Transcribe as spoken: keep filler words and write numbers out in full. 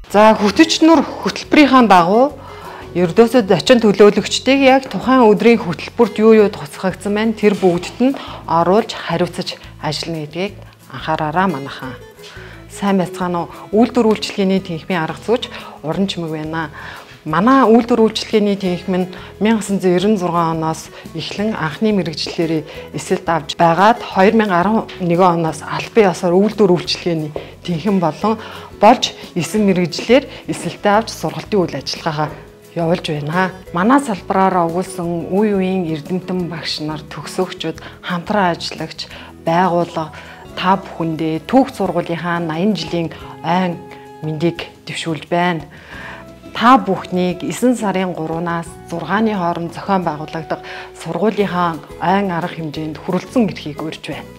За хөтөч нур хөтөлбөрийн дагуу ердөөсөө зочин төлөөлөгчдийг яг тухайн өдрийн хөтөлбөрт юу юу туцгагдсан байна тэр бүгдд нь оруулж хариуцаж ажиллана гэдгийг анхаараарай манайхаа. Сайн байцгаана уу? Үйлдвэр үйлчилгээний тэнхимийн арга зүйч Уран Чимэг байна. Манай үйлдвэр үйлчилгээний тэнхим нь мянга санаа девяносто зургаан оноос эхлэн анхны мэргэжлэрээ эсэлт авч байгаад две тысячи арван нэг оноос албан ёсоор үйлдвэр үйлчилгээний тэнхим болон болж эсэм мэргэжлэр эсэлтээ авч сургалтын үйл ажиллагаагаа явуулж байна. Манай салбараар өгүүлсэн үе үеийн эрдэмтэн багш нар, төгсөөгчид, хамтран ажиллагч, байгууллага та бүхэндээ түүх сургуулийнхаа наян жилийн айн мэндийг дэвшүүлж байна. Та бүхнийг девять сарын гуравнаас зургааны хооронд зохион байгуулагдах сургуулийнхаа айн арга хэмжээнд хүрэлцэн эрхийг урьж байна.